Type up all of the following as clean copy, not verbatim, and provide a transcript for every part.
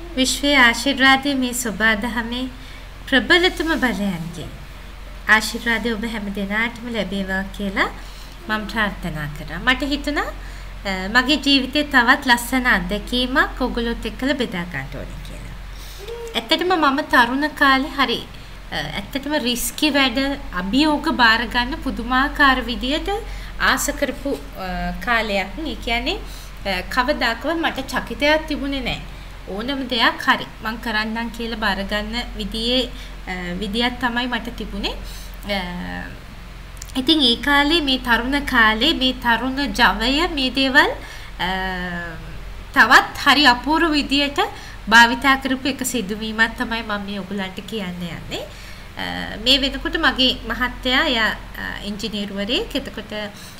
විශ්වයේ ආශිර්වාදයේ මේ සුබාදහමේ ප්‍රබලතම බලයන්ගේ ආශිර්වාදය ඔබ හැම දිනාටම ලැබේවා කියලා මම ප්‍රාර්ථනා කරා. මට හිතුණා මගේ ජීවිතේ තවත් ලස්සන අත්දැකීමක් ඔයගොල්ලොත් එක්කලා බෙදා ගන්න ඕනේ කියලා. ඇත්තටම මම තරුණ කාලේ හරි ඇත්තටම රිස්කි වැඩ අභියෝග බාර ගන්න පුදුමාකාර විදියට ආස කරපු කාලයක්. ඒ කියන්නේ කවදාකවත් මට චකිතයක් තිබුණේ නැහැ. ඕනම දෙයක් හරි මං කරන්නම් කියලා බාර ගන්න විදියක් තමයි මට තිබුණේ. ඉතින් ඒ කාලේ මේ තරුණ කාලේ මේ තරුණ ජවය මේ දේවල් තවත් හරි අපූර්ව විදියට භාවිතා කරපු එක සිදුවීමක් තමයි මම මේ ඔයගලන්ට කියන්න යන්නේ. මේ වෙනකොට මගේ මහත්තයා එයා ඉංජිනේරුවරයෙක්. එතකොට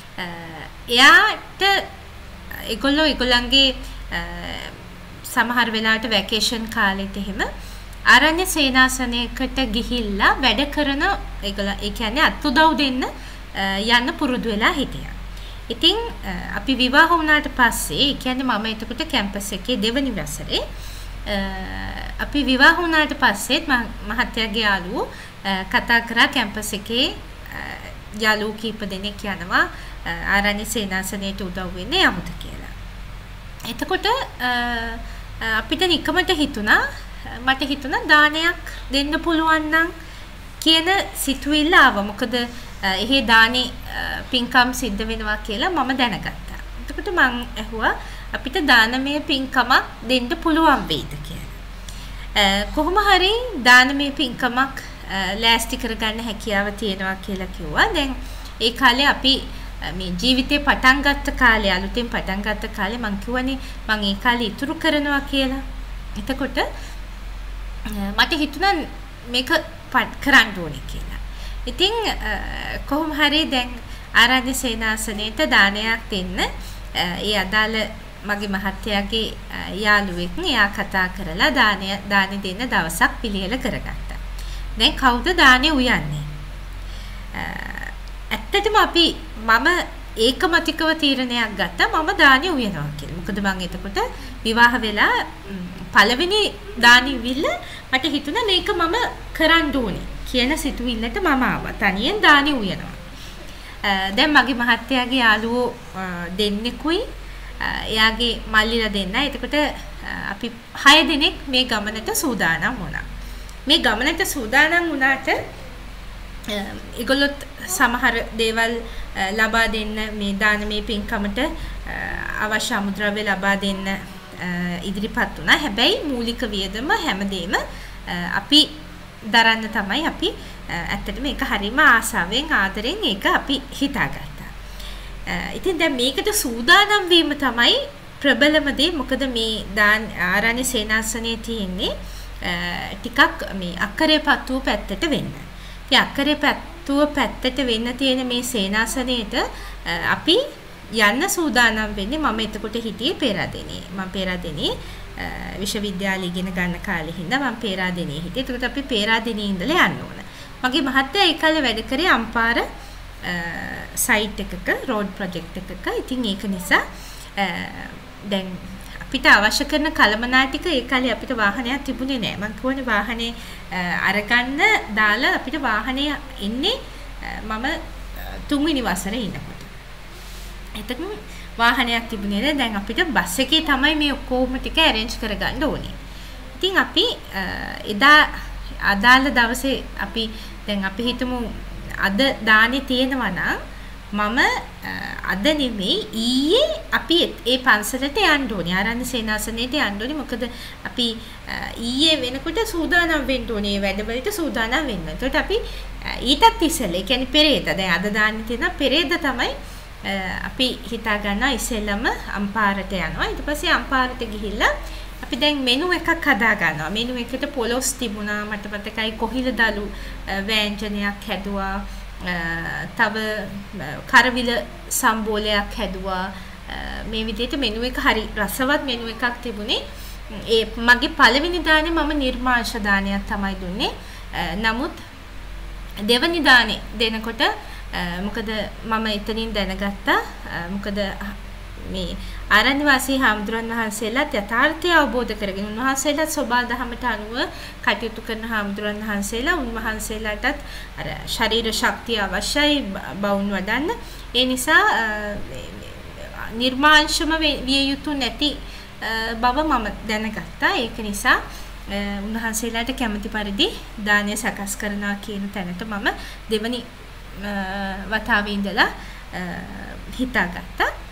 එයාට ඒගොල්ලන්ගේ සමහර වෙලාවට වැකේෂන් කාලෙත් එහෙම ආරණ්‍ය සේනාසනයකට ගිහිල්ලා වැඩ කරන ඒගොල්ලෝ ඒ කියන්නේ අත්උදව් දෙන්න යන්න පුරුදු වෙලා හිටියා. ඉතින් අපි විවාහ වුණාට පස්සේ ඒ කියන්නේ මම එතකොට කැම්පස් එකේ දෙවෙනි වසරේ අපි විවාහ වුණාට පස්සෙත් මහත්තයාගේ යාළුවෝ කතා කරා කැම්පස් එකේ යාළුවෝ කීප දෙනෙක් යනවා ආරණ්‍ය සේනාසනයට උදව් වෙන්න යමුද කියලා. එතකොට අපිට නිකමට මට හිතුණා දානයක් දෙන්න පුළුවන් නම් කියන සිතුවිල්ල ආවා. මොකද එහෙ දානේ පින්කම් සිද්ධ වෙනවා කියලා මම දැනගත්තා. එතකොට මං ඇහුවා අපිට දානමය පින්කමක් දෙන්න පුළුවන් වෙයිද කියලා. කොහොම හරි දානමය පින්කමක් ලෑස්ති කරගන්න හැකියාව තියෙනවා කියලා කිව්වා. දැන් ඒ කාලේ අපි මේ ජීවිතේ පටන් ගත්ත කාලේ අලුතෙන් පටන් ගත්ත කාලේ මං කිව්වනේ මං ඒ කාලේ ඉතුරු කරනවා කියලා. එතකොට මට හිතුණා මේක කරන්න ඕනේ කියලා. ඉතින් කොහොම හරි දැන් ආරණ්‍ය සේනාසනයට දානයක් දෙන්න ඒ අදාළ මගේ මහත්තයාගේ යාළුවෙක් එයා කතා කරලා දානි දෙන්න දවසක් පිළියෙල කරගත්තා. දැන් කවුද දානේ උයන්නේ? ඇත්තටම මම ඒකමතිකව තීරණයක් ගත්තා මම දානේ උයනවා කියලා. මොකද මම එතකොට විවාහ වෙලා පළවෙනි දානි විල්ල මට හිතුණා මේක මම කරන්න ඕනේ කියන සිතුවිල්ලට මම ආවා. තනියෙන් දානේ උයනවා. දැන් මගේ මහත්තයාගේ යාළුවෝ දෙන්නෙකුයි එයාගේ මල්ලිලා දෙන්න. එතකොට අපි 6 දෙනෙක් මේ ගමනට සූදානම් වුණා. මේ ගමනට සූදානම් වුණාට ඒගොල්ලොත් සමහර දේවල් ලබා දෙන්න මේ දානමය පින්කමට අවශ්‍ය අමුද්‍රව්‍ය ලබා දෙන්න ඉදිරිපත් වුණා. හැබැයි මූලික වියදම හැමදේම අපි දරන්න තමයි අපි ඇත්තටම ඒක හරීම ආසාවෙන් ආදරෙන් ඒක අපි හිතාගත්තා. ඉතින් දැන් මේකට සූදානම් වීම තමයි ප්‍රබලම දේ. මොකද මේ ආරණ්‍ය සේනාසනයේ තියෙන්නේ ටිකක් මේ අක්කරේපත්තුව පැත්තට වෙන්න. ඉතින් අක්කරේපත්තුව පැත්තට වෙන්න තියෙන මේ සේනාසනයේට අපි යන්න සූදානම් වෙන්නේ. මම එතකොට හිටියේ පේරාදෙණියේ. මම පේරාදෙණියේ විශ්වවිද්‍යාලය ඉගෙන ගන්න කාලේ හින්දා මම පේරාදෙණියේ හිටියේ. එතකොට අපි පේරාදෙණියේ ඉඳලා යන්න ඕන. මගේ මහත්තයා ඒ කාලේ වැඩ කරේ අම්පාර සයිට් එකක රෝඩ් ප්‍රොජෙක්ට් එකක. ඉතින් ඒක නිසා දැන් අපිට අවශ්‍ය කරන කලමනා ටික ඒ කාලේ අපිට වාහනයක් තිබුණේ නැහැ. මම කියවනේ වාහනේ අරගන්න දාලා අපිට වාහනේ ඉන්නේ මම 3 වෙනි වසරේ ඉන්නකොට. එතකොට වාහනයක් තිබුණේ නැහැ. දැන් අපිට බස් එකේ තමයි මේ ඔක්කොම ටික ඇරේන්ජ් කරගන්න ඕනේ. ඉතින් අපි එදා අදාළ දවසේ දැන් අපි හිතමු අද දානේ තියෙනවා නම් මම අද නෙමෙයි ඊයේ අපි ඒ පන්සලට යන්න ඕනේ. ආරණ්‍ය සේනාසනයට යන්න ඕනේ. මොකද අපි ඊයේ වෙනකොට සූදානම් වෙන්න ඕනේ. වැඩවලට සූදානම් වෙන්න. ඒකට අපි ඊටත් ඉස්සෙල්ලා ඒ කියන්නේ පෙරේද. දැන් අද දාන්නේ තියෙන පෙරේද තමයි අපි හිතා ගන්නවා ඉස්සෙල්ලම අම්පාරට යනවා. ඊට පස්සේ අම්පාරට ගිහිල්ලා අපි දැන් මෙනු එකක් හදා ගන්නවා. මෙනු එකට පොලොස් තිබුණා. මට මතකයි කොහිලදලු ව්‍යංජනයක් හැදුවා. තව කරවිල සම්බෝලයක් හැදුවා. මේ විදිහට මෙනු එක හරි රසවත් මෙනු එකක් තිබුණේ. ඒ මගේ පළවෙනි දානේ මම නිර්මාංශ දානයක් තමයි දුන්නේ. නමුත් දෙවනි දානේ දෙනකොට මොකද මම එතනින් දැනගත්තා මොකද මේ ආරණ්‍ය වාසී හාමුදුරන් වහන්සේලාත් යථාර්ථය අවබෝධ කරගෙන උන්වහන්සේලාත් සෝබා දහමට අනුව කටයුතු කරන හාමුදුරන් වහන්සේලා උන්වහන්සේලාටත් අර ශරීර ශක්තිය අවශ්‍යයි බවුන් වඩන්න. ඒ නිසා නිර්මාංශම විය යුතු නැති බව මම දැනගත්තා. ඒක නිසා උන්වහන්සේලාට කැමති පරිදි දානය සකස් කරනවා කියන තැනට මම දෙවනි වතාවේ ඉඳලා හිතාගත්තා.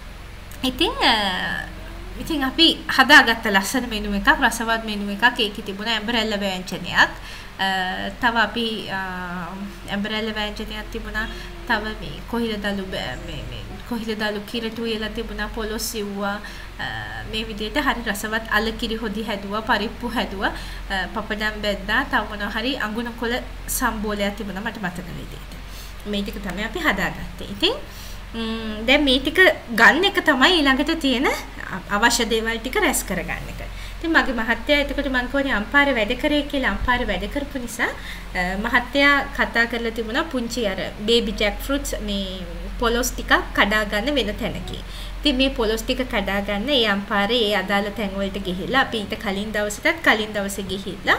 ඉතින් අපි හදාගත්ත ලස්සන මෙනු එකක්, රසවත් මෙනු එකක්. ඒකේ තිබුණා ඇඹරැල්ල වෑංජනයක්. තව අපි ඇඹරැල්ල වෑංජනයක් තිබුණා. තව මේ කොහිලදලු මේ කොහිලදලු කිරටු වෙලා තිබුණා, පොලොස් සිව්වා. මේ විදිහට හරි රසවත් අලකිරි හොදි හැදුවා, පරිප්පු හැදුවා, පපඩම් බැද්දා, තව මොනවා හරි අඟුණ කොළ සම්බෝලයක් තිබුණා මට මතක විදිහට. මේ ටික තමයි අපි හදාගත්තේ. ඉතින් දැන් මේ ටික ගන්න එක තමයි ඊළඟට තියෙන අවශ්‍ය දේවල් ටික රැස් කරගන්න එක. ඉතින් මගේ මහත්තයා එතකොට මං කෝනේ අම්පාරේ වැඩ කරේ කියලා. අම්පාරේ වැඩ කරපු නිසා මහත්තයා කතා කරලා තිබුණා පුංචි අර බේබි ජැක් ෆෘට්ස් මේ පොලොස් ටික කඩා ගන්න වෙන තැනකින්. ඉතින් මේ පොලොස් ටික කඩා ගන්න ඒ අම්පාරේ ඒ අදාළ තැන් වලට ගිහිල්ලා අපි ඊට කලින් දවසේ ගිහිල්ලා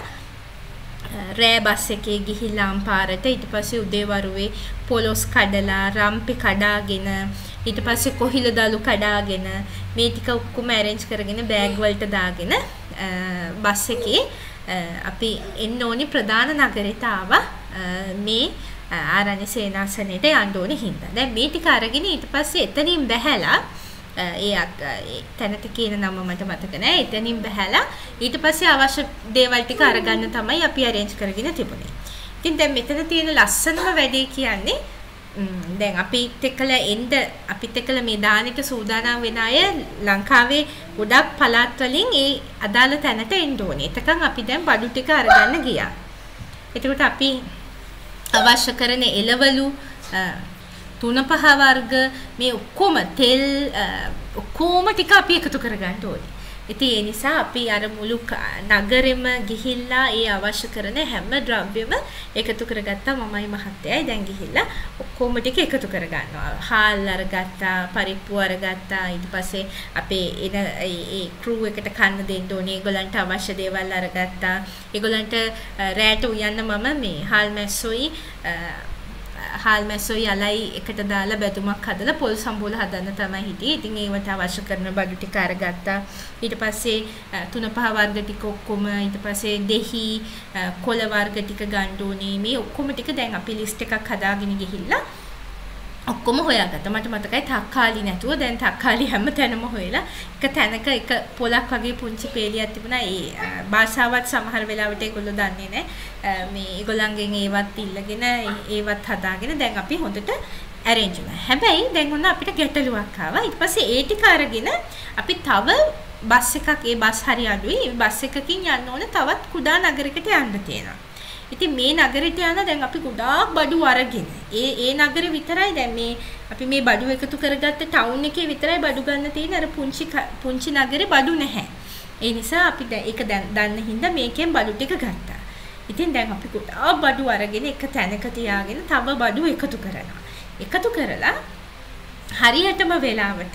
රෑ බස් එකේ ගිහිල්ලා අම්පාරට ඊට පස්සේ උදේවරුේ පොලොස් කඩලා රම්පි කඩාගෙන ඊට පස්සේ කොහිලදලු කඩාගෙන මේ ටික ඔක්කොම arrange කරගෙන බෑග් වලට දාගෙන බස් එකේ අපි එන්න ඕනි ප්‍රධාන නගරයට ආවා මේ ආරණ්‍ය සේනාසනයට යන්න ඕනේ හින්දා. දැන් මේ ටික අරගෙන ඊට පස්සේ එතනින් බැහැලා ඒ තැනට කියන නම මට මතක නෑ. එතනින් බැහැලා ඊට පස්සේ අවශ්‍ය දේවල් ටික අරගන්න තමයි අපි arrange කරගෙන තිබුණේ. ඉතින් දැන් මෙතන තියෙන ලස්සනම වැඩේ කියන්නේ දැන් අපිත් එක්කලා මේ දානෙට සූදානම් වෙන අය ලංකාවේ ගොඩක් පළාත් වලින් ඒ අදාළ තැනට එන්න ඕනේ. එතකන් අපි දැන් බඩු ටික අරගන්න ගියා. එතකොට අපි අවශ්‍ය කරන එළවලු 3-5 වර්ග මේ ඔක්කොම තෙල් ඔක්කොම ටික අපි එකතු කරගන්න ඕනේ. ඉතින් ඒ නිසා අපි අර මුළු නගරෙම ගිහිල්ලා ඒ අවශ්‍ය කරන හැම ද්‍රව්‍යෙම එකතු කරගත්තා මමයි මහත්තයයි. දැන් ගිහිල්ලා ඔක්කොම ටික එකතු කරගන්නවා. හාල් අරගත්තා, පරිප්පු අරගත්තා. ඊට පස්සේ අපේ එන ඒ ක්‍රූ එකට කන්න දෙන්න ඕනේ. ඒගොල්ලන්ට අවශ්‍ය දේවල් අරගත්තා. ඒගොල්ලන්ට රැට උයන්න මම මේ හාල් මැස්සොයි යලයි එකට දාලා බැදුමක් හදලා පොල් සම්බෝල හදන්න තමයි හිටියේ. ඉතින් ඒවට අවශ්‍ය කරන බඩු ටික අරගත්තා. ඊට පස්සේ 3-5 වර්ග ටික ඔක්කොම, ඊට පස්සේ දෙහි කොළ වර්ග ටික ගන්න ඕනේ. මේ ඔක්කොම ටික දැන් අපි ලිස්ට් එකක් හදාගෙන ගිහිල්ලා ඔක්කොම හොයාගත්තා. මට මතකයි තක්කාලි නැතුව දැන් තක්කාලි හැම තැනම හොයලා එක තැනක එක පොලක් වගේ පුංචි පේලියක් තිබුණා. ඒ භාෂාවත් සමහර වෙලාවට ඒගොල්ලෝ දන්නේ නැහැ. මේ ඒගොල්ලන්ගෙන් ඒවත් ඉල්ලගෙන ඒවත් හදාගෙන දැන් අපි හොඳට arrange වුණා. හැබැයි දැන් ඔන්න අපිට ගැටලුවක් ආවා. ඊට පස්සේ ඒ ටික අරගෙන අපි තව බස් එකක් ඒ බස් හරි අඩුයි. බස් එකකින් යන්න ඕන තවත් කුඩා නගරයකට යන්න තියෙනවා. ඉතින් මේ නගරෙට යන දැන් අපි ගොඩාක් බඩු අරගෙන ඒ නගරෙ විතරයි දැන් මේ අපි මේ බඩු එකතු කරගත්ත ටවුන් එකේ විතරයි බඩු ගන්න තියෙන. අර පුංචි නගරේ බඩු නැහැ. ඒ නිසා අපි දැන් ඒක දන්න හින්දා මේකෙන් බඩු ටික ගත්තා. ඉතින් දැන් අපි ගොඩාක් බඩු අරගෙන එක තැනක තියාගෙන තව බඩු එකතු කරනවා. එකතු කරලා හරියටම වෙලාවට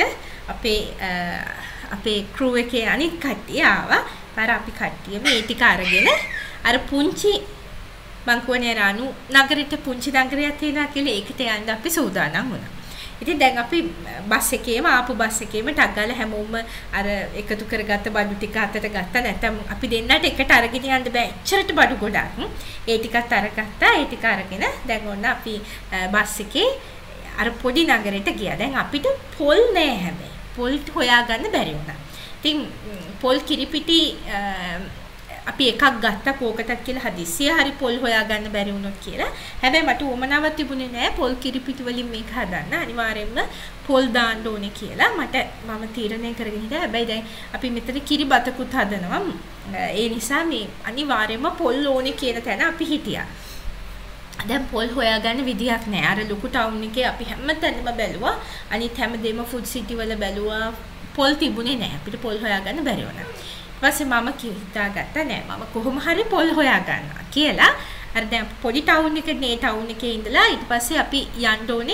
අපේ ක්‍රූ එකේ අනිත් කට්ටිය ආවා. පාර අපි කට්ටිය මේ ටික අරගෙන අර පුංචි මං කියන්නේ රානු නගරෙට පුංචි නගරයක් තියෙනවා කියලා ඒකට යන්න අපි සූදානම් වුණා. ඉතින් දැන් අපි බස් එකේම ආපු බස් එකේම ටක් ගාලා හැමෝම අර එකතු කරගත්ත බඩු ටික අතට ගත්තා. නැත්නම් අපි දෙන්නට එකට අරගෙන යන්න බෑ. එච්චරට බඩු ගොඩක්. ඒ ටිකත් අරගත්තා. ඒ ටික අරගෙන දැන් ඔන්න අපි බස් එකේ අර පොඩි නගරෙට ගියා. දැන් අපිට පොල් නෑ හැබැයි. පොල් හොයාගන්න බැරි වුණා. ඉතින් පොල් කිරිපිටි අපි එකක් ගත්තා කෝකටක් කියලා හදිස්සිය හරි පොල් හොයාගන්න බැරි වුණොත් කියලා. හැබැයි මට උවමනාවක් තිබුණේ නෑ පොල් කිරිපිටි වලින් මේක හදන්න. අනිවාර්යයෙන්ම පොල් දාන්න ඕනේ කියලා මම තීරණය කරගෙන හිටියා. හැබැයි දැන් අපි මෙතන කිරි බතකුත් හදනවා. ඒ නිසා මේ අනිවාර්යයෙන්ම පොල් ඕනේ කියන තැන අපි හිටියා. දැන් පොල් හොයාගන්න විදියක් නෑ. අර ලොකු ටවුන් එකේ අපි හැමතැනම බැලුවා. අනිත් හැමදේම ෆුඩ් සිටි වල බැලුවා. පොල් තිබුණේ නෑ. අපිට පොල් හොයාගන්න බැරි වුණා. ඊපස්සේ මම හිතාගත්තා නෑ මම කොහොම හරි පොල් හොයා ගන්නවා කියලා. අර දැන් පොඩි ටවුන් එකේ ටවුන් එකේ ඉඳලා ඊට පස්සේ අපි යන්න ඕනේ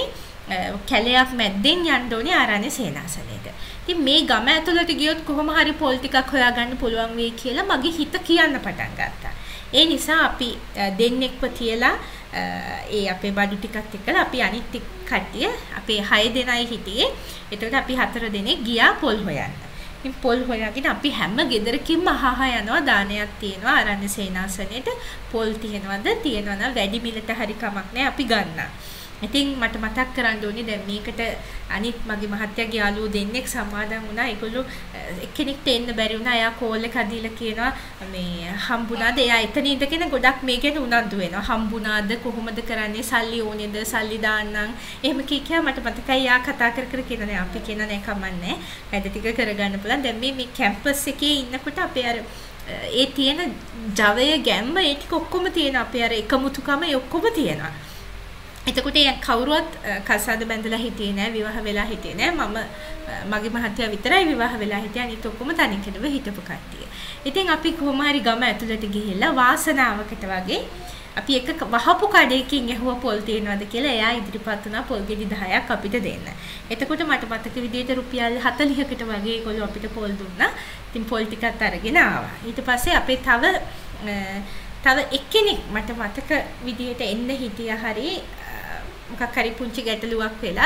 කැලයක් මැද්දෙන් යන්න ඕනේ ආරණ්‍ය සේනාසනයට. ඉතින් මේ ගම ඇතුළට ගියොත් කොහොම හරි පොල් ටිකක් හොයාගන්න පුළුවන් වෙයි කියලා මගේ හිත කියන්න පටන් ගත්තා. ඒ නිසා අපි දෙන්නෙක්ව තියලා ඒ අපේ බඩු ටිකත් එක්කලා අපි අනිත් කට්ටිය අපේ 6 දෙනයි හිටියේ. එතකොට අපි 4 දෙනෙක් ගියා පොල් හොයන්න. ඉතින් පොල් හොයාගෙන අපි හැම ගෙදරකින්ම අහහා යනවා දානයක් තියෙනවා ආරණ්‍ය සේනාසනයේට පොල් තියෙනවද තියෙනවා වැඩි මිලට හරි කමක් නැහැ අපි ගන්නවා. ඉතින් මට මතක් කරන්න ඕනේ දැන් මේකට අනිත් මගේ මහත්තයාගේ යාළුවෝ දෙන්නෙක් සමාදන් වුණා. ඒගොල්ලෝ එක්කෙනෙක්ට එන්න බැරි වුණා. එයා කෝල් එකක් දීලා කියනවා මේ හම්බුණාද? එයා එතන ඉඳගෙන ගොඩක් මේ ගැන උනන්දු වෙනවා. හම්බුණාද? කොහොමද කරන්නේ? සල්ලි ඕනේද? සල්ලි දාන්නම්. එහෙම කියා මට මතකයි එයා කතා කර කර කියනවා. අපි කියන නෑ කමන්නේ. වැඩ ටික කරගන්න පුළුවන්. දැන් මේ කැම්පස් එකේ ඉන්නකොට අපේ අර ඒ තියෙන ජවය ගැම්ම ඒ ටික ඔක්කොම තියෙන අපේ අර එකමුතුකම ඒ ඔක්කොම තියෙනවා. එතකොට කවුරුවත් කසාද බැඳලා හිටියේ නෑ විවාහ වෙලා හිටියේ නෑ මම මගේ මහත්තයා විතරයි විවාහ වෙලා හිටියේ අනිත් ඔක්කොම තනිකරව හිටපු කට්ටිය. ඉතින් අපි කොහොම හරි ගම ඇතුළට ගිහිල්ලා වාසනාවකට වගේ අපි එක වහපු කඩේකින් ඇහුවා පොල් තියනවාද කියලා. එයා ඉදිරිපත් වුණා පොල් ගෙඩි 10ක් අපිට දෙන්න. එතකොට මට මතක විදියට රුපියල් 40කට වගේ ඒගොල්ලෝ අපිට පොල් දුන්නා. ඉතින් පොල් ටිකත් අරගෙන ආවා. ඊට පස්සේ අපේ තව එක්කෙනෙක් මට මතක විදියට එන්න හිටියා හරි මොකක් හරි පුංචි ගැටලුවක් වෙලා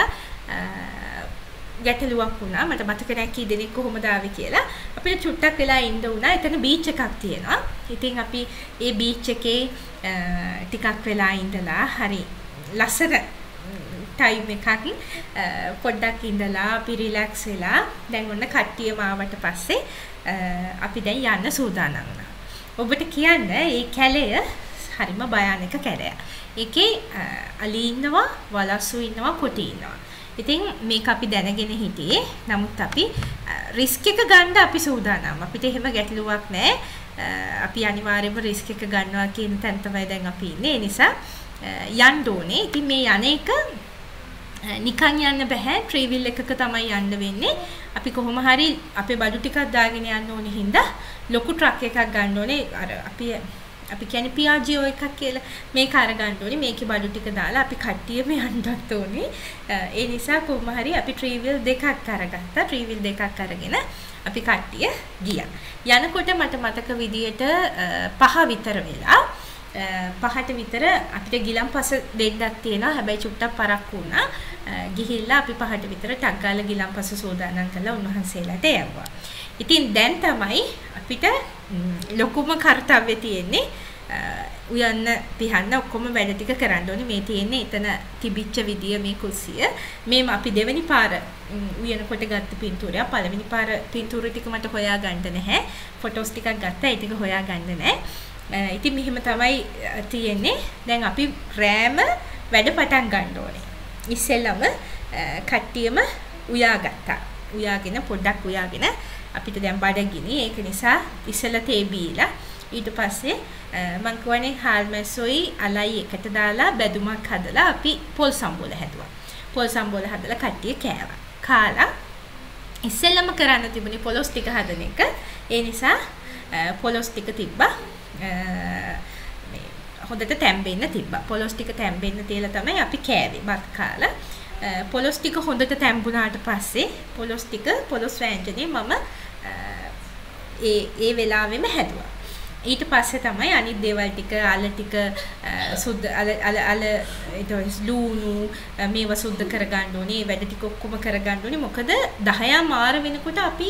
ගැටලුවක් වුණා. මට මතක නැහැ කී දෙනෙක් කොහොමද ආවේ කියලා. අපිට චුට්ටක් වෙලා ඉන්න උනා. එතන බීච් එකක් තියෙනවා. ඉතින් අපි ඒ බීච් එකේ ටිකක් වෙලා ඉඳලා හරි ලස්සන ටයිම් එකක් පොඩ්ඩක් ඉඳලා අපි රිලැක්ස් වෙලා දැන් ඔන්න කට්ටියම ආවට පස්සේ අපි දැන් යන්න සූදානම් වුණා. ඔබට කියන්න මේ කැලය හරිම භයානක කැලයක්. ඒකේ අලි ඉන්නවා, වලස්සු ඉන්නවා, කොටි ඉන්නවා. ඉතින් මේක අපි දැනගෙන හිටියේ. නමුත් අපි රිස්ක් එක ගන්න අපි සූදානම්. අපිට එහෙම ගැටලුවක් නැහැ. අපි අනිවාර්යයෙන්ම රිස්ක් එක ගන්නවා කියන තැන තමයි දැන් අපි ඉන්නේ. ඒ නිසා යන්න ඕනේ. ඉතින් මේ යන එක නිකන් යන්න බෑ. ට්‍රේවිල් එකක තමයි යන්න වෙන්නේ. අපි කොහොම හරි අපේ බඩු ටිකක් දාගෙන යන්න ඕනේ හින්දා ලොකු ට්‍රක් එකක් ගන්න ඕනේ. අර අපි කියන්නේ පියාජියෝ එකක් කියලා මේක අර ගන්න ඕනේ. මේකේ බඩු ටික දාලා අපි කට්ටියම යන්නත් ඕනේ. ඒ නිසා කොහොම හරි අපි ට්‍රේවිල් දෙකක් අරගත්තා. ට්‍රේවිල් දෙකක් අරගෙන අපි කට්ටිය ගියා. යනකොට මට මතක විදියට 5 විතර වෙලා 5ට විතර අපිට ගිලම්පස දෙන්නක් තියෙනවා. හැබැයි චුට්ටක් පරක්කු වුණා. ගිහිල්ලා අපි 5ට විතර ටක් ගාලා ගිලම්පස සෝදානම් කරලා උන්වහන්සේලාට යවුවා. ඉතින් දැන් තමයි අපිට ලොකුම කාර්යය තියෙන්නේ උයන්න පිහන්න ඔක්කොම වැඩ ටික කරන්න ඕනේ. මේ තියෙන්නේ එතන තිබිච්ච විදිය මේ කුස්සිය. මේම අපි දෙවෙනි පාර උයනකොට ගත්ත පින්තූරය. පළවෙනි පාර පින්තූර ටික මට හොයාගන්න නැහැ. ෆොටෝස් ටිකක් ගත්තා. ඒ ටික හොයාගන්න නැහැ. ඉතින් මෙහෙම තමයි තියෙන්නේ. දැන් අපි රෑම වැඩ පටන් ගන්න ඕනේ. ඉස්සෙල්ලම කට්ටියම උයාගත්තා. උයාගෙන පොඩ්ඩක් උයාගෙන අපිට දැන් බඩගිනි. ඒක නිසා ඉස්සෙල්ලා තේ බීලා ඊට පස්සේ මං කියවනේ හාල්මැස්සොයි අලයි එකට දාලා බැදුමක් හදලා අපි පොල් සම්බෝල හැදුවා. පොල් සම්බෝල හදලා කට්ටිය කෑවා. කාලා ඉස්සෙල්ලම කරන්න තිබුණේ පොලොස් ටික හදන එක. ඒ නිසා පොලොස් ටික තිබ්බා. මේ හොඳට තැම්බෙන්න තිබ්බා. පොලොස් ටික තැම්බෙන්න තියලා තමයි අපි කෑවේ. බත් කාලා පොලොස් ටික හොඳට තැම්බුණාට පස්සේ පොලොස් වෑංජනේ මම ඒ වෙලාවෙම හැදුවා. ඊට පස්සේ තමයි අනිත් දේවල් ටික අල ටික සුද්ධ අල ඊට ලුණු මේව සුද්ධ කරගන්න ඕනේ. වැඩ ටික ඔක්කොම කරගන්න ඕනේ. මොකද 10 මාර වෙනකොට අපි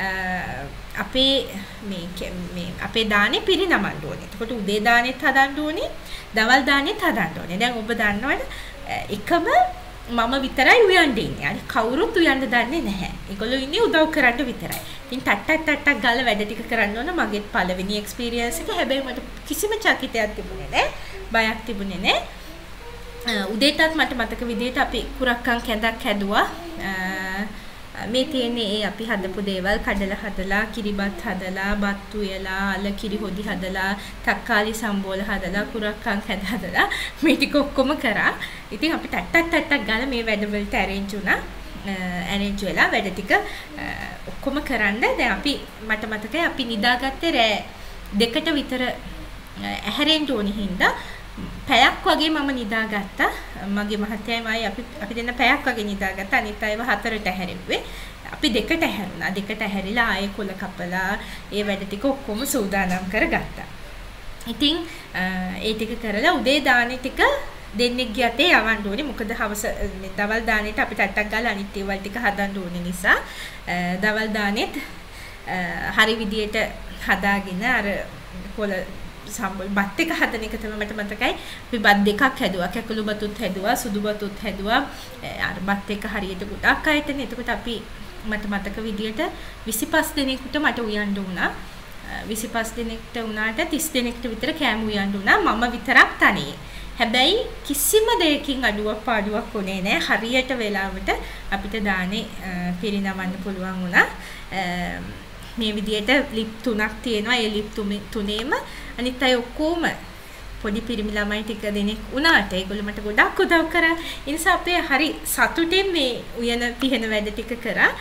අපේ දානේ පිරිනමන්න ඕනේ. එතකොට උදේ දානෙත් හදන්න ඕනේ, දවල් දානෙත් හදන්න ඕනේ. දැන් ඔබ දන්නවද එකම මම විතරයි උයන්නේ ඉන්නේ. අනිත් කවුරුත් උයන්න දන්නේ නැහැ. ඒගොල්ලෝ ඉන්නේ උදව් කරන්න විතරයි. ඉතින් ටට්ටක් ගාලා වැඩ ටික කරන්න ඕන. මගේ පළවෙනි එක්ස්පීරියන්ස් එක. හැබැයි මට කිසිම චකිතයක් තිබුණේ නැහැ. බයක් තිබුණේ නැහැ. උදේටත් මට මතක විදිහට අපි කුරක්කන් කැඳක් හැදුවා. මේ තියෙන්නේ ඒ අපි හදපු දේවල් කඩලා හදලා, කිරිබත් හදලා, බත් උයලා, අල කිරි හොදි හදලා, තක්කාලි සම්බෝල හදලා, කුරක්කන් කැඳ හදලා මේ ටික ඔක්කොම කරා. ඉතින් අපි ටට්ටක් ගාලා මේ වැඩවලට arrange වුණා. arrange වෙලා වැඩ ටික ඔක්කොම කරන්න. දැන් අපි මට මතකයි අපි නිදාගත්තේ රෑ 2ට විතර ඇහැරෙන්න ඕනි හින්දා පැයක් වගේ මම නිදාගත්තා. මගේ මහත්තයයි අපි දෙන්න පැයක් වගේ නිදාගත්තා. අනිත් අයව 4ට හැරෙව්වේ. අපි 2ට හැරුණා. 2ට හැරිලා ආයේ කොළ කපලා ඒ වැඩ ටික ඔක්කොම සූදානම් කරගත්තා. ඉතින් ඒ ටික කරලා උදේ දානේ ටික දෙන්නෙක් ගියතේ යවන්න ඕනේ. මොකද හවස දවල් දානෙට අපිට අටක් ගාලා අනිත් ඒවල් ටික හදන්න ඕනේ නිසා දවල් දානෙත් හරි විදියට හදාගෙන අර කොළ සම්බල් බත් එක හදන එක තමයි මට මතකයි. අපි බත් දෙකක් හැදුවා. කැකුළු බතුත් හැදුවා, සුදු බතුත් හැදුවා. අර බත් එක හරියට ගොඩක් අයටනේ. එතකොට අපි මට මතක විදියට 25 දිනකට මට උයන්න වුණා. 25 දිනකට වුණාට 30 දිනකට විතර කෑම උයන්න වුණා. මම විතරක් තනියේ. හැබැයි කිසිම දෙයකින් අඩුවක් පාඩුවක් උනේ නැහැ. හරියට වෙලාවට අපිට දානේ පිරිනමන්න පුළුවන් වුණා. මේ විදියට ලිප් 3ක් තියෙනවා. ඒ ලිප් තුනේම අනිත් අය ඔක්කොම පොඩි පිරිමි ළමයි ටික දෙනෙක් වුණාට ඒගොල්ලෝ මට ගොඩක් උදව් කරා. ඒ නිසා අපේ හරි සතුටින් මේ උයන පිහන වැඩ ටික කරා.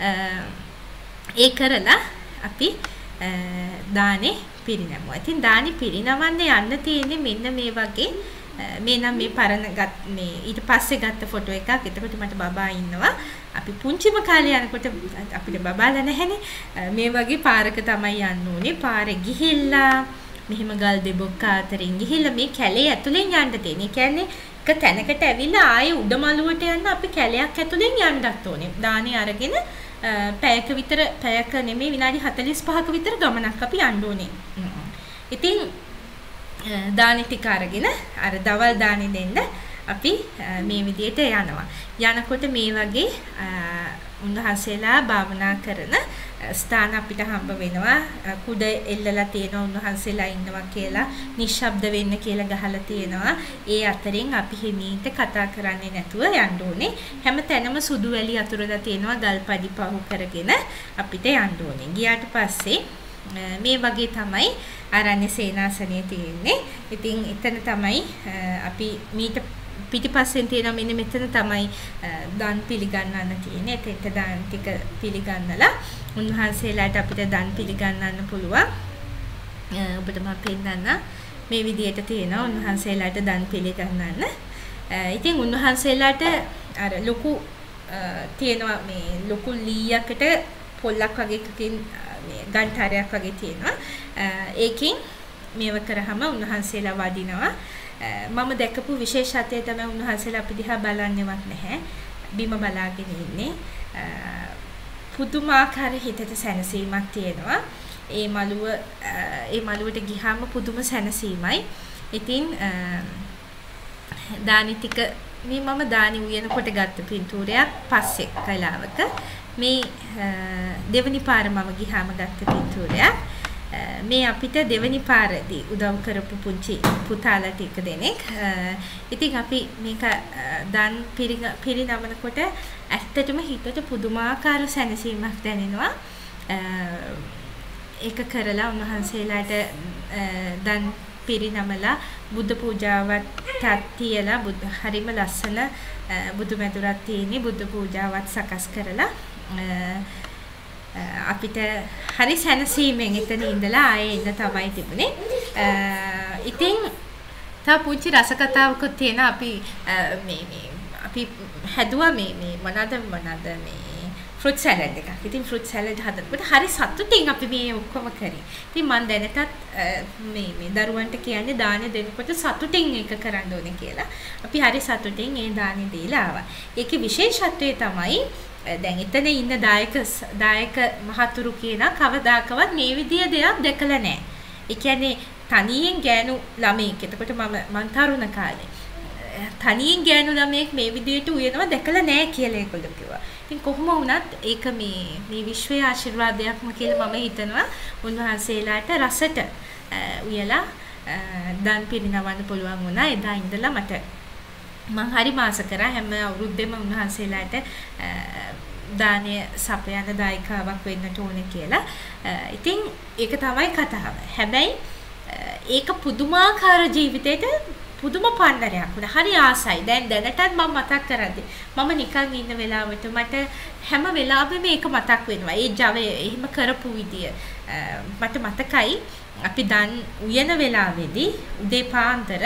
ඒ කරලා අපි දානේ පිරිනැමුවා. ඉතින් දානේ පිරිනවන්න යන්න තියෙන්නේ මෙන්න මේ වගේ මේ නම් මේ පරණ මේ ඊට පස්සේ ගත්ත ෆොටෝ එකක්. එතකොට මට බබා ඉන්නවා. අපි පුංචිම කාලේ යනකොට අපිට බබාලා නැහැනේ. මේ වගේ පාරක තමයි යන්න ඕනේ. පාරේ ගිහිල්ලා මෙහෙම ගල් දෙබොක්ක අතරින් ගිහිල්ලා මේ කැලේ ඇතුලෙන් යන්න තියෙන. ඒ කියන්නේ එක තැනකට ඇවිල්ලා ආයේ උඩමළුවට යන්න අපි කැලයක් ඇතුලෙන් යන්නත් ඕනේ. දානේ අරගෙන පැයක විතර පැයක නෙමෙයි විනාඩි 45ක විතර ගමනක් අපි යන්න ඕනේ. ඉතින් දානේ ටික අරගෙන අර දවල් දානේ දෙන්න අපි මේ විදියට යනවා. යනකොට මේ වගේ උන්වහන්සේලා භාවනා කරන ස්ථාන අපිට හම්බ වෙනවා. කුඩ එල්ලලා තියෙනවා උන්වහන්සේලා ඉන්නවා කියලා, නිශ්ශබ්ද වෙන්න කියලා ගහලා තියෙනවා. ඒ අතරින් අපි හිමීට කතා කරන්නේ නැතුව යන්න ඕනේ. හැම තැනම සුදු වැලි අතුරලා තියෙනවා. ගල්පඩි පහු කරගෙන අපිට යන්න ඕනේ. ගියාට පස්සේ මේ වගේ තමයි ආරණ්‍ය සේනාසනය තියෙන්නේ. ඉතින් එතන තමයි අපි මීට පිටිපස්සෙන් තියෙන මෙන්න මෙතන තමයි දන් පිළිගන්නන්න තියෙන්නේ. එතෙන්ට දන් ටික පිළිගන්නලා උන්වහන්සේලාට අපිට දන් පිළිගන්නන්න පුළුවන්. ඔබට මම පෙන්නන්න මේ විදියට තියෙනවා උන්වහන්සේලාට දන් පිළිගන්නන්න. ඉතින් උන්වහන්සේලාට අර ලොකු තියෙනවා මේ ලොකු ලීයකට පොල්ලක් වගේ එකකින් මේ ගන්ටාරයක් වගේ තියෙනවා. ඒකෙන් මේව කරාම උන්වහන්සේලා වදිනවා. මම දැකපු විශේෂත්වය තමයි උන්වහන්සේලා අපි දිහා බලන්නේවත් නැහැ. බිම බලාගෙන ඉන්නේ. පුදුමාකාර හිතට සැනසීමක් තියෙනවා. ඒ මළුවට ගියාම පුදුම සැනසීමයි. ඉතින් දානි ටික මේ මම දානි උයනකොට ගත්ත පින්තූරයක් පස්සේ කලාවක මේ දෙවනි පාර මම ගියාම ගත්ත පින්තූරයක්. මේ අපිට දෙවනි පාරදී උදව් කරපු පුංචි පුතාලා ටික දෙනෙක්. ඉතින් අපි මේක දන් පිරිනමනකොට ඇත්තටම හිතට පුදුමාකාර සැනසීමක් දැනෙනවා. ඒක කරලා උන්වහන්සේලාට දන් පිරිනමලා බුද්ධ පූජාවත් තියලා හරිම ලස්සන බුදු මැදුරක් තියෙන්නේ. බුද්ධ පූජාවත් සකස් කරලා අපිට හරි සැනසීමෙන් එතන ඉඳලා ආයේ ඉන්න තමයි තිබුණේ. ඉතින් තව පුංචි රස කතාවකුත් තියෙනවා. අපි හැදුවා මේ මොනවාද මේ ෆෘට් සැලඩ් එකක්. ඉතින් ෆෘට් සැලඩ් හදනකොට හරි සතුටින් අපි මේ ඔක්කොම කරේ. ඉතින් මම දැනටත් මේ දරුවන්ට කියන්නේ දානේ දෙනකොට සතුටින් ඒක කරන්න ඕනේ කියලා. අපි හරි සතුටින් ඒ දානේ දීලා ආවා. ඒකේ විශේෂත්වය තමයි දැන් එතන ඉන්න දායක මහතුරු කියන කවදාකවත් මේ විදිය දෙයක් දැකලා නැහැ. ඒ කියන්නේ තනියෙන් ගෑනු ළමෙක්. එතකොට මම තරුණ කාලේ තනියෙන් ගෑනු ළමෙක් මේ විදියට උයනවා දැකලා නැහැ කියලා ඒගොල්ලෝ කිව්වා. ඉතින් කොහොම වුණත් ඒක මේ විශ්වයේ ආශිර්වාදයක්ම කියලා මම හිතනවා. උන්වහන්සේලාට රසට උයලා දන් පිරිනවන්න පුළුවන් වුණා. එදා ඉඳලා මම හරි මාස කරා හැම අවුරුද්දෙම උන්වහන්සේලාට දානය සපයන දායකාවක් වෙන්නට ඕනේ කියලා. ඉතින් ඒක තමයි කතාව. හැබැයි ඒක පුදුමාකාර ජීවිතේට පුදුම පන්නරයක් වුණා. හරි ආසයි. දැනටත් මම මතක් කරද්දී මම නිකන් ඉන්න වෙලාවට මට හැම වෙලාවෙම මේක මතක් වෙනවා. ඒ ජවය එහෙම කරපු විදිය මට මතකයි. අපි දන් උයන වෙලාවේදී උදේ පාන්දර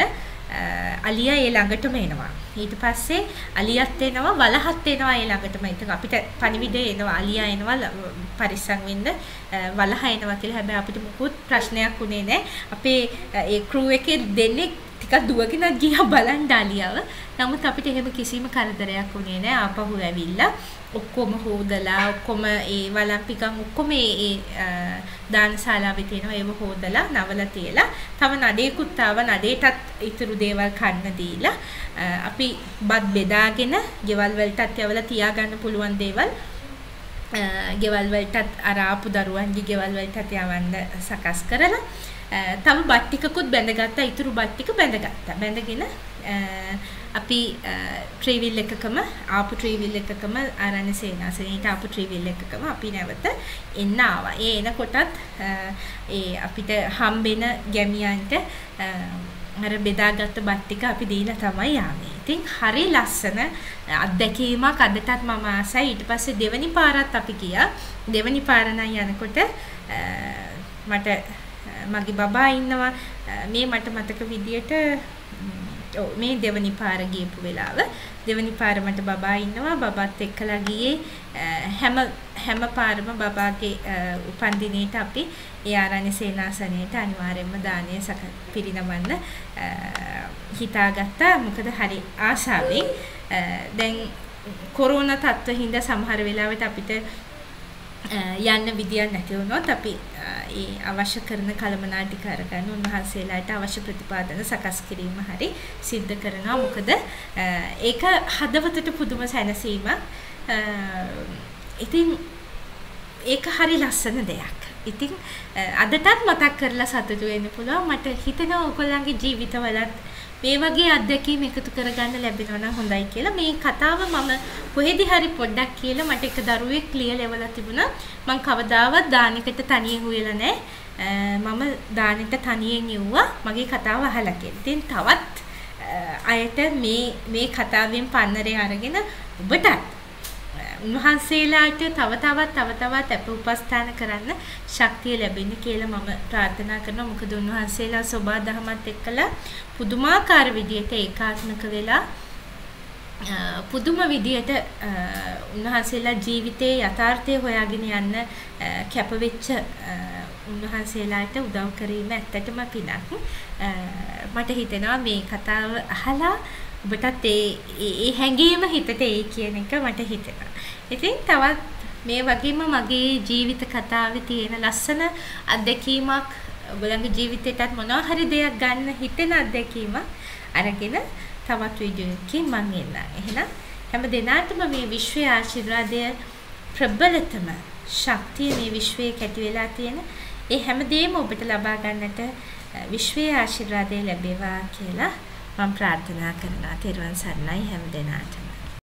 අලියා ඒ ළඟටම එනවා. ඊට පස්සේ අලියත් එනවා වලහත් එනවා ඒ ළඟටම. ඉතින් අපිට පණිවිඩය එනවා අලියා එනවා පරිස්සම් වෙන්න වලහ එනවා කියලා. හැබැයි අපිට මොකුත් ප්‍රශ්නයක් උනේ නැහැ. අපේ ඒ ක්‍රූ එකේ දෙන්නේ ටිකක් දුවගෙන ගියා බලන්න අලියාව. නමුත් අපිට එහෙම කිසිම කරදරයක් උනේ නැහැ. ආපහු ඇවිල්ලා ඔක්කොම හොදලා ඔක්කොම ඒ වලම් පිකම් ඔක්කොම ඒ දානශාලාවේ තියෙනවා ඒව හොදලා නවලා තියලා තව නඩේකුත් ආව නඩේටත් ඉතුරු දේවල් කන්න දීලා අපි බත් බෙදාගෙන ගෙවල් වලටත් යවලා තියාගන්න පුළුවන් දේවල් ගෙවල් වලටත් අර ආපු දරුවන්ගේ ගෙවල් වලටත් යවන්න සකස් කරලා තව බත් ටිකකුත් බැඳගත්තා ඉතුරු බත් ටික බැඳගෙන අපි ට්‍රීවිල් එකකම ආපු ට්‍රීවිල් එකකම ආරණ්‍ය සේනාසනේට ආපු ට්‍රීවිල් එකකම අපි නැවත එන්න ආවා. ඒ එනකොටත් ඒ අපිට හම්බෙන ගැමියන්ට අර බෙදාගත්ත බත් ටික අපි දීලා තමයි ආවේ. ඉතින් හරි ලස්සන අත්දැකීමක් අදටත් මම ආසයි. ඊට පස්සේ දෙවනි පාරත් අපි ගියා. දෙවනි පාර නම් යනකොට මට මගේ බබා ඉන්නවා මේ මට මතක විදියට මේ දෙවනි පාර ගියපු වෙලාව දෙවනි පාර මට බබා ඉන්නවා බබාත් එක්කලා ගියේ හැම පාරම බබාගේ උපන්දිනේට අපි ඒ ආරණ්‍ය සේනාසනයේට අනිවාර්යයෙන්ම දානය පිරිනමන්න හිතාගත්තා මොකද හරි ආශාවෙන් දැන් කොරෝනා තත්ත්වෙ හින්දා සමහර වෙලාවට අපිට යන්න විදියක් නැති වුණොත් අපි ඒ අවශ්‍ය කරන කළමනාටිකාර ගන්න උන්වහන්සේලාට අවශ්‍ය ප්‍රතිපාදන සකස් කිරීම හරි සිද්ධ කරනවා මොකද ඒක හදවතට පුදුම සැනසීමක් ඉතින් ඒක හරි ලස්සන දෙයක් ඉතින් අදටත් මතක් කරලා සතුටු වෙන්න පුළුවන් මට හිතෙනවා ඔයගොල්ලන්ගේ ජීවිතවලත් මේ වගේ අත්දැකීම් එකතු කරගන්න ලැබෙනවා නම් හොඳයි කියලා මේ කතාව මම කොහෙදි හරි පොඩ්ඩක් කියලා මට එක දරුවෙක් ක්ලියර් ලෙවලා තිබුණා මම කවදාවත් දානෙකට තනියෙන් උයලා නැහැ මම දානෙට තනියෙන් යුවා මගේ කතාව අහලා කියලා. ඉතින් තවත් අයට මේ කතාවෙන් පන්නරේ අරගෙන ඔබට උන්වහන්සේලාට තව තවත් අප උපස්ථාන කරන්න ශක්තිය ලැබෙන්න කියලා මම ප්‍රාර්ථනා කරනවා. මොකද උන්වහන්සේලා සෝබා දහමත් එක්කලා පුදුමාකාර විදියට ඒකාත්මක වෙලා පුදුම විදියට උන්වහන්සේලා ජීවිතයේ යථාර්ථය හොයාගෙන යන්න කැපවෙච්ච උන්වහන්සේලාට උදව් කිරීම ඇත්තටම පිනක්. මට හිතෙනවා මේ කතාව අහලා ඔබටත් ඒ හැඟීම හිතට ඒ කියන එක මට හිතෙනවා. ඉතින් තවත් මේ වගේම මගේ ජීවිත කතාවේ තියෙන ලස්සන අත්දැකීමක් ඔයගොල්ලන්ගේ ජීවිතේටත් මොනවා හරි දෙයක් ගන්න හිතෙන අත්දැකීමක් අරගෙන තවත් වීඩියෝ එකකින් මම එන්නම්. එහෙනම් හැම දිනාටම මේ විශ්වයේ ආශිර්වාදය ප්‍රබලතම ශක්තිය මේ විශ්වයේ කැටි වෙලා තියෙන ඒ හැමදේම ඔබට ලබා ගන්නට විශ්වයේ ආශිර්වාදය ලැබේවා කියලා මම ප්‍රාර්ථනා කරනවා. තෙරුවන් සරණයි හැම දිනාටම.